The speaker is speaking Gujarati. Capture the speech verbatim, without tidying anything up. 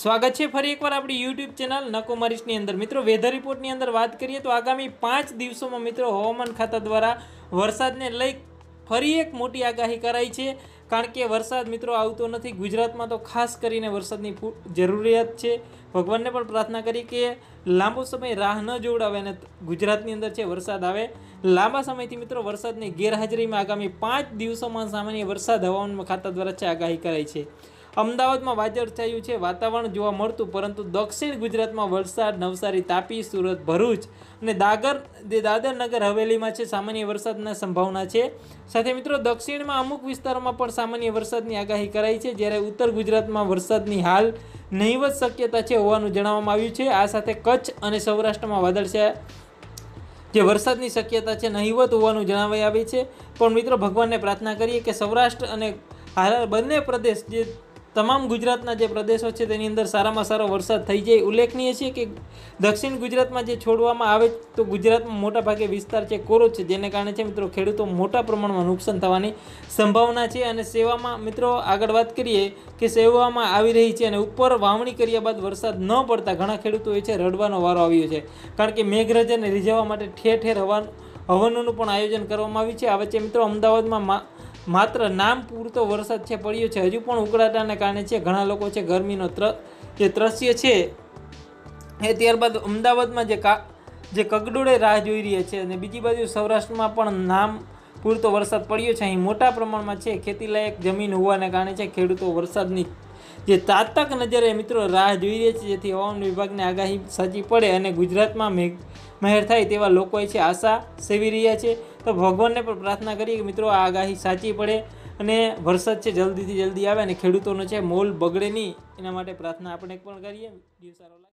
સ્વાગત છે ફરી એકવાર આપણી યુટ્યુબ ચેનલ નકોમારીસની અંદર। મિત્રો વેધર રિપોર્ટની અંદર વાત કરીએ તો આગામી પાંચ દિવસોમાં મિત્રો હવામાન ખાતા દ્વારા વરસાદને લઈ ફરી એક મોટી આગાહી કરાઈ છે। કારણ કે વરસાદ મિત્રો આવતો નથી ગુજરાતમાં, તો ખાસ કરીને વરસાદની જરૂરિયાત છે। ભગવાનને પણ પ્રાર્થના કરી કે લાંબો સમય રાહ ન જોવડાવે અને ગુજરાતની અંદર છે વરસાદ આવે। લાંબા સમયથી મિત્રો વરસાદની ગેરહાજરીમાં આગામી પાંચ દિવસોમાં સામાન્ય વરસાદ હવામાન ખાતા દ્વારા છે આગાહી કરાઈ છે। અમદાવાદમાં વાદળછાયું છે વાતાવરણ જોવા મળતું, પરંતુ દક્ષિણ ગુજરાતમાં વલસાડ, નવસારી, તાપી, સુરત, ભરૂચ અને દાદર દાદર નગર હવેલીમાં છે સામાન્ય વરસાદના સંભાવના છે। સાથે મિત્રો દક્ષિણમાં અમુક વિસ્તારોમાં પણ સામાન્ય વરસાદની આગાહી કરાઈ છે, જ્યારે ઉત્તર ગુજરાતમાં વરસાદની હાલ નહીવત શક્યતા છે હોવાનું જણાવવામાં આવ્યું છે। આ સાથે કચ્છ અને સૌરાષ્ટ્રમાં વાદળછાયા જે વરસાદની શક્યતા છે નહીવત હોવાનું જણાવાઈ આવે છે। પણ મિત્રો ભગવાનને પ્રાર્થના કરીએ કે સૌરાષ્ટ્ર અને હાલ બંને પ્રદેશ જે તમામ ગુજરાતના જે પ્રદેશો છે તેની અંદર સારામાં સારો વરસાદ થઈ જાય। ઉલ્લેખનીય છે કે દક્ષિણ ગુજરાતમાં જે છોડવામાં આવે તો ગુજરાતમાં મોટા ભાગે વિસ્તાર છે કોરો છે, જેને કારણે છે મિત્રો ખેડૂતો મોટા પ્રમાણમાં નુકસાન થવાની સંભાવના છે। અને સેવામાં મિત્રો આગળ વાત કરીએ કે સેવામાં આવી રહી છે અને ઉપર વાવણી કર્યા બાદ વરસાદ ન પડતા ઘણા ખેડૂતોએ છે રડવાનો વારો આવ્યો છે, કારણ કે મેઘરાજાને રીઝવવા માટે ઠેર ઠેર હવા હવનોનું પણ આયોજન કરવામાં આવ્યું છે। આ વચ્ચે મિત્રો અમદાવાદમાં માત્ર નામ પૂરતો વરસાદ છે પડ્યો છે, હજુ પણ ઉકળાટાને કારણે છે ઘણા લોકો છે ગરમીનો ત્ર જે ત્રસ્ય છે એ ત્યારબાદ અમદાવાદમાં જે કા જે કગડોળે રાહ જોઈ રહ્યા છે। અને બીજી બાજુ સૌરાષ્ટ્રમાં પણ નામ પૂરતો વરસાદ પડ્યો છે। અહીં મોટા પ્રમાણમાં છે ખેતીલાયક જમીન હોવાને કારણે છે ખેડૂતો વરસાદની જે તાતક નજરે મિત્રો રાહ જોઈ રહ્યા છે, જેથી હવામાન વિભાગની આગાહી સાચી પડે અને ગુજરાતમાં મેઘ મહેર થાય તેવા લોકોએ છે આશા સેવી રહ્યા છે। તો ભગવાનને પણ પ્રાર્થના કરીએ કે મિત્રો આ આગાહી સાચી પડે અને વરસાદ છે જલ્દીથી જલ્દી આવે અને ખેડૂતોનો છે મોલ બગડે નહીં, એના માટે પ્રાર્થના આપણે પણ કરીએ।